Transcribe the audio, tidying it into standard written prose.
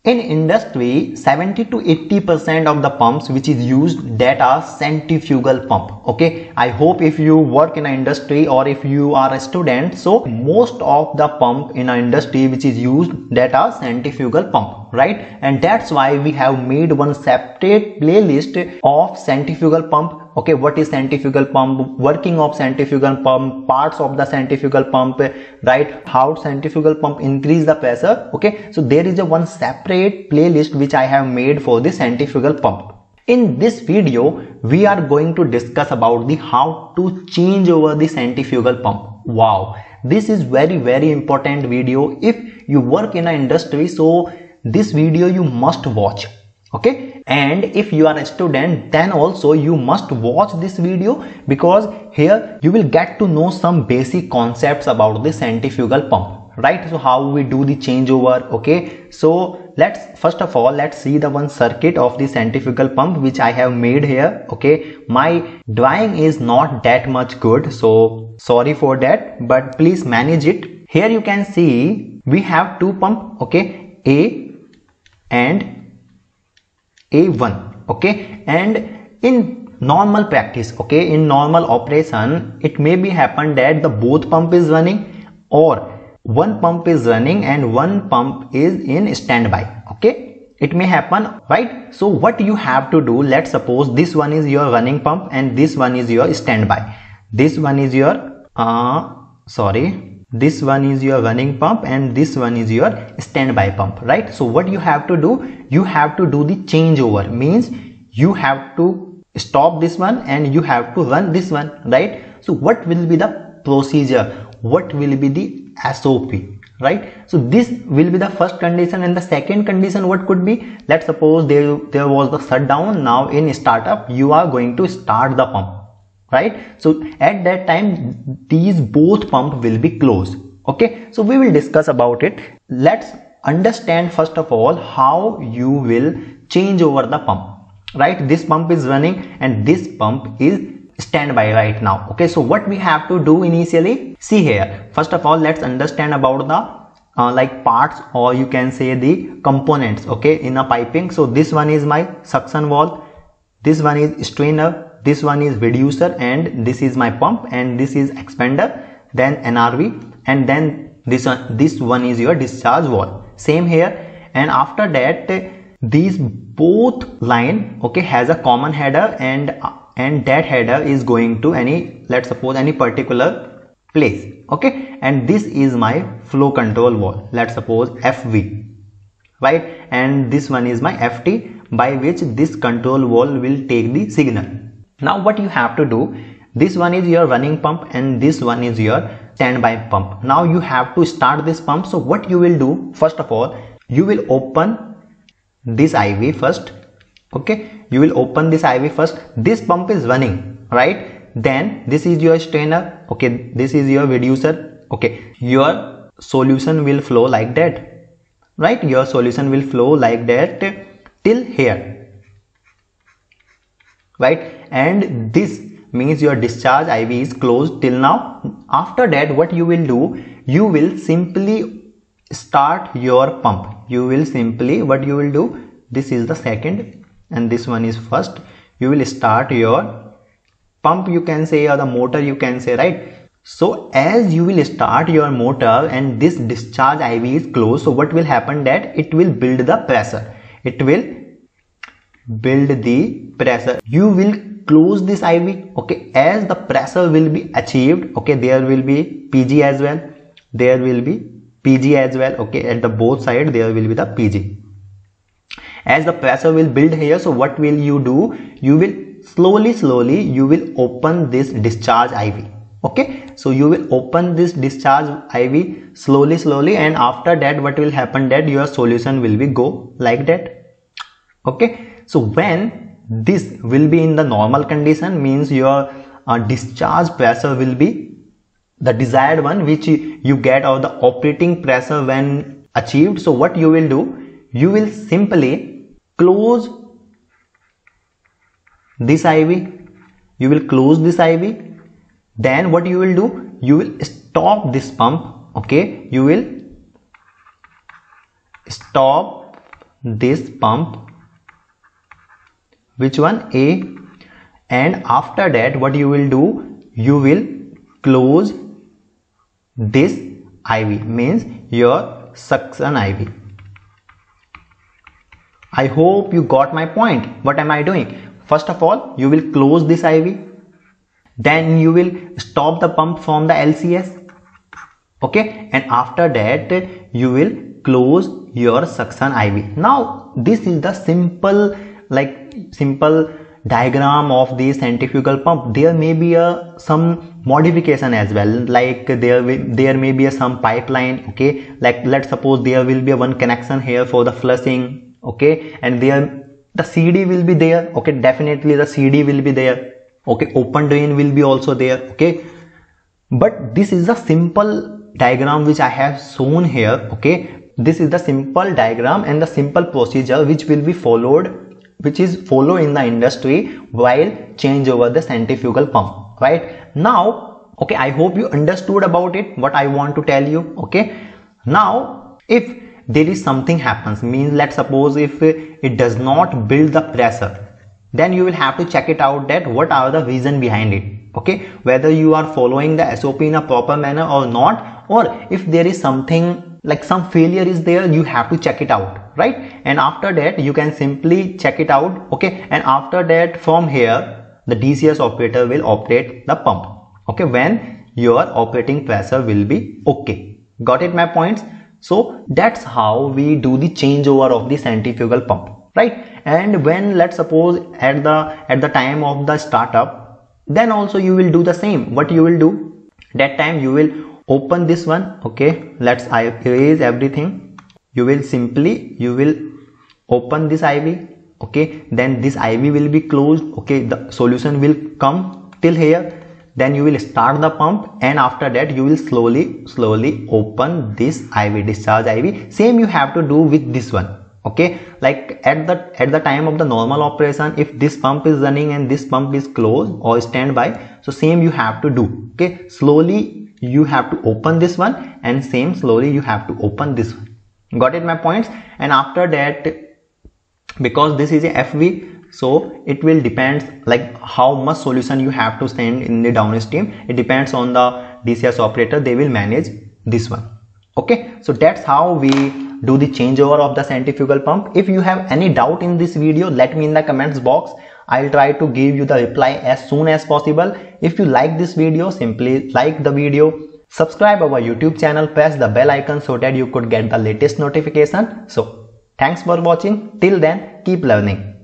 In industry, 70 to 80% of the pumps which is used, that are centrifugal pump. Okay, I hope if you work in an industry or if you are a student, so most of the pump in an industry which is used, that are centrifugal pump, right? And that's why we have made one separate playlist of centrifugal pump. Okay, what is centrifugal pump, working of centrifugal pump, parts of the centrifugal pump, right? How centrifugal pump increase the pressure. Okay, so there is a one separate playlist which I have made for the centrifugal pump. In this video we are going to discuss about the how to change over the centrifugal pump. Wow, this is very important video. If you work in an industry, so this video you must watch. Okay, and if you are a student, then also you must watch this video, because here you will get to know some basic concepts about the centrifugal pump, right? So how we do the changeover. Okay, so first of all let's see the one circuit of the centrifugal pump which I have made here. Okay, my drawing is not that much good, so sorry for that, but please manage it. Here you can see we have two pump. Okay, A and A1. Okay, and in normal practice, okay, in normal operation, it may be happen that the both pump is running, or one pump is running and one pump is in standby. Okay, it may happen, right? So what you have to do, let's suppose this one is your running pump and this one is your standby. This one is your this one is your running pump and this one is your standby pump, right? So what you have to do, you have to do the changeover, means you have to stop this one and you have to run this one, right? So what will be the procedure, what will be the SOP, right? So this will be the first condition. And the second condition what could be, let's suppose there was the shutdown. Now in startup you are going to start the pump, right? So at that time these both pump will be closed. Okay, so we will discuss about it. Let's understand first of all how you will change over the pump, right? This pump is running and this pump is standby right now. Okay, so what we have to do initially, see here, first of all let's understand about the like parts, or you can say the components, okay, in a piping. So this one is my suction valve, this one is strainer, this one is reducer, and this is my pump, and this is expander, then NRV, and then this one is your discharge valve. Same here. And after that these both line, okay, has a common header, and that header is going to any, let's suppose any particular place. Okay, and this is my flow control valve, let's suppose FV, right? And this one is my FT, by which this control valve will take the signal. Now what you have to do, this one is your running pump and this one is your standby pump. Now you have to start this pump. So what you will do, first of all you will open this IV first. Okay, you will open this IV first. This pump is running, right? Then this is your strainer. Okay, this is your reducer. Okay, your solution will flow like that, right? Your solution will flow like that till here, right? And this means your discharge IV is closed till now. After that what you will do, you will simply start your pump. You will simply, what you will do, this is the second and this one is first. You will start your pump, you can say, or the motor you can say, right? So as you will start your motor and this discharge IV is closed, so what will happen, that it will build the pressure. It will build the pressure. You will close this IV. Okay, as the pressure will be achieved, okay, there will be PG as well, there will be PG as well. Okay, at the both side there will be the PG. As the pressure will build here, so what will you do, you will slowly you will open this discharge IV. Okay, so you will open this discharge IV slowly, and after that what will happen, that your solution will be go like that. Okay, so when this will be in the normal condition, means your discharge pressure will be the desired one which you get, or the operating pressure when achieved. So what you will do, you will simply close this IV, you will close this IV. Then what you will do, you will stop this pump. Okay, you will stop this pump, which one, A, and after that what you will do, you will close this IV, means your suction IV. I hope you got my point. What am I doing? First of all, you will close this IV, then you will stop the pump from the LCS, okay, and after that you will close your suction IV. Now this is the simple diagram of the centrifugal pump. There may be some modification as well, like there may be some pipeline, okay, like let's suppose there will be one connection here for the flushing, okay, and there the CD will be there, okay, definitely the CD will be there, okay, open drain will be also there, okay, but this is the simple diagram which I have shown here, okay. This is the simple diagram and the simple procedure which will be followed, which is followed in the industry while change over the centrifugal pump, right? Now, okay, I hope you understood about it, what I want to tell you, okay. Now if there is something happens, means let's suppose if it does not build the pressure, then you will have to check it out that what are the reason behind it, okay, whether you are following the SOP in a proper manner or not, or if there is something like some failure is there, you have to check it out, right? And after that you can simply check it out, okay, and after that from here the DCS operator will operate the pump, okay, when your operating pressure will be okay. Got it my points? So that's how we do the changeover of the centrifugal pump, right? And when let's suppose at the time of the startup, then also you will do the same. What you will do, that time you will open this one, okay, let's erase everything. You will open this IV, okay, then this IV will be closed, okay, the solution will come till here, then you will start the pump, and after that you will slowly open this IV, discharge IV. Same you have to do with this one, okay, like at the time of the normal operation, if this pump is running and this pump is closed or standby, so same you have to do, okay, slowly you have to open this one, and same slowly you have to open this one. Got it my points? And after that, because this is a FV, so it will depend like how much solution you have to send in the downstream. It depends on the DCS operator, they will manage this one, okay. So that's how we do the changeover of the centrifugal pump. If you have any doubt in this video, let me in the comments box. I'll try to give you the reply as soon as possible. If you like this video, simply like the video, subscribe our YouTube channel, press the bell icon so that you could get the latest notification. So thanks for watching. Till then, keep learning.